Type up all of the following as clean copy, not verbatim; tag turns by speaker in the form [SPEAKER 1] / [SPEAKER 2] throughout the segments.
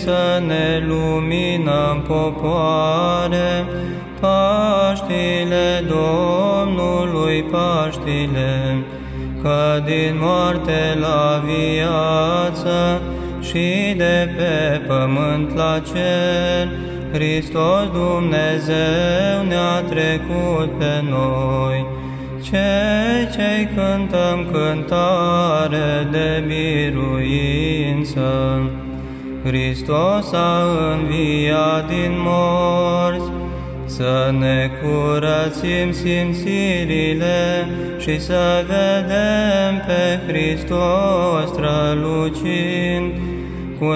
[SPEAKER 1] să ne luminăm popoare, Paștile Domnului, Paștile, că din moarte la viață și de pe pământ la cer, Hristos Dumnezeu ne-a trecut pe noi. Cei cântăm cântare de biruință, Hristos a înviat din morți, să ne curățim simțirile și să vedem pe Hristos strălucind cu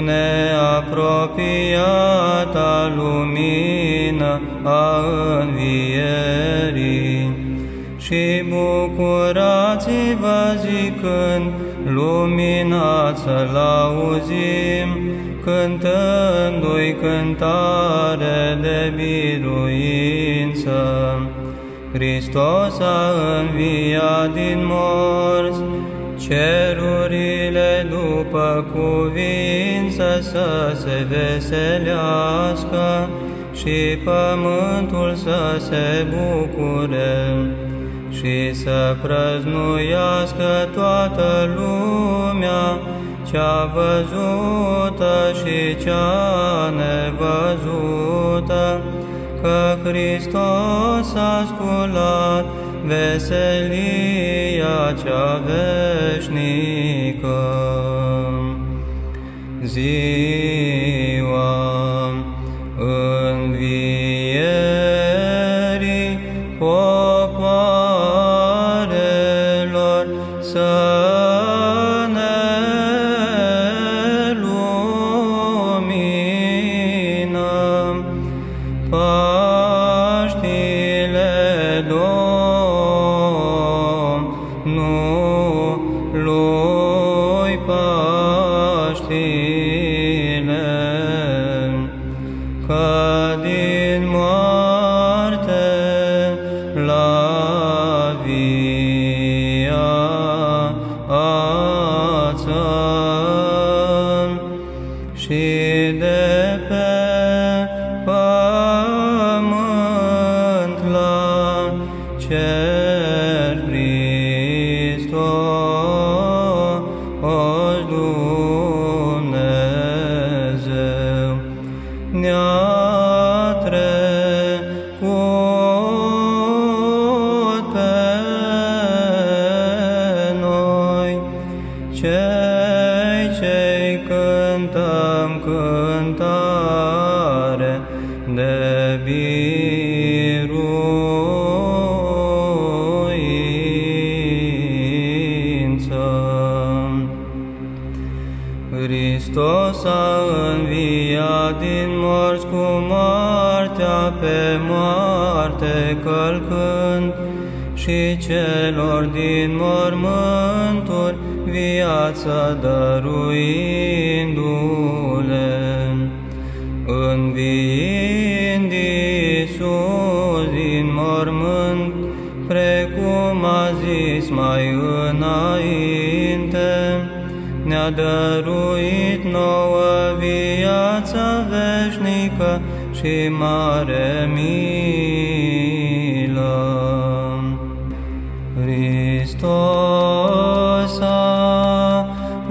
[SPEAKER 1] neapropiata lumină a învierii. Și bucurați-vă zicând, luminați să-L auzim, cântându-i cântare de biruință. Hristos a înviat din morți, cerurile după cuvință să se veselească și pământul să se bucure și să prăznuiască toată lumea, cea văzută și cea nevăzută, că Hristos a sculat veselia cea veșnică. Ziua învierii popoarelor să ne luminăm, Paștile Domnului, Paștile, că din moarte la viață și de pe pământ la cer, Hristos Dumnezeu ne-a trecut pe noi. Cei cântăm cântare de biruință. Hristos a înviat din morți cu moartea pe moarte călcând și celor din mormânturi viața dăruindu-le. Înviind Iisus din mormânt, precum a zis mai înainte, ne-a dăruit nouă viața veșnică și mare milă. Hristos a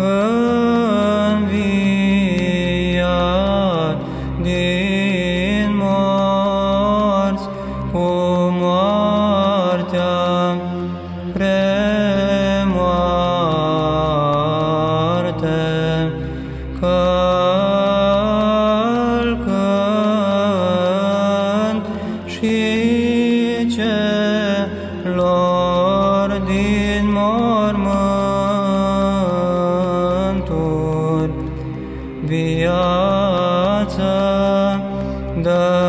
[SPEAKER 1] înviat din morți cu moartea premoarte, călcând și celor din mormânturi viață dă.